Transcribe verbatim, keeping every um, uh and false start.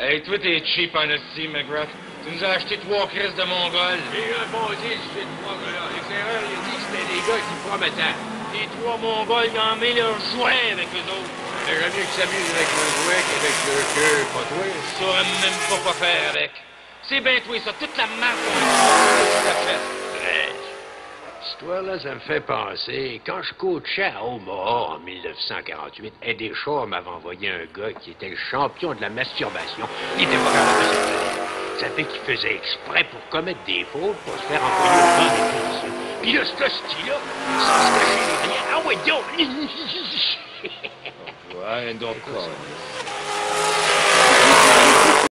Hey, toi, t'es cheap en esti, McGrath. Tu nous as acheté trois crises de Mongols. J'ai un bon deal, je fais trois gars. L'extérieur, il a dit que c'était des gars qui promettaient. Les trois Mongols, ils ont mis leur joint avec eux autres. Mais j'aime mieux qu'ils s'amusent avec le jouet qu'avec le cœur, pas toi. Ils sauraient même pas quoi faire avec. C'est bien toi, ça. Toute la marque, on l'a fait. Cette histoire-là, ça me fait penser. Quand je coachais à Omaha en mille neuf cent quarante-huit, Eddie Shaw m'avait envoyé un gars qui était le champion de la masturbation. Il était pas capable de se tenir. Ça fait qu'il faisait exprès pour commettre des fautes pour se faire envoyer au banc des policiers. Puis là, ce style-là, sans se cacher les rien, ah ouais, donc! Ouais, donc quoi?